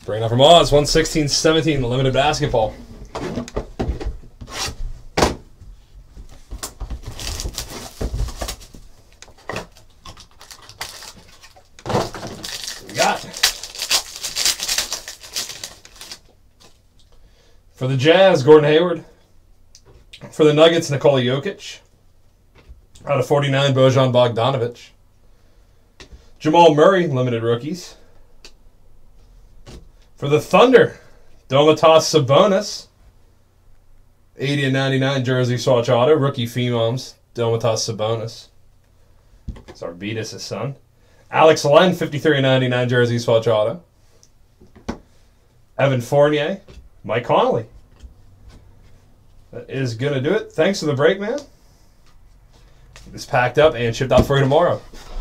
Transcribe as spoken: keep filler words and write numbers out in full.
Bring it up from Oz. one sixteen seventeen, limited basketball. We got for the Jazz, Gordon Hayward. For the Nuggets, Nikola Jokic. Out of forty-nine, Bojan Bogdanovic. Jamal Murray, limited rookies. For the Thunder, Domantas Sabonis. eighty and ninety-nine jersey swatch auto. Rookie Phenoms, Domantas Sabonis. It's Arvidas' son. Alex Len, fifty-three and ninety-nine jersey swatch auto. Evan Fournier, Mike Conley. That is going to do it. Thanks for the break, man. It's packed up and shipped out for you tomorrow.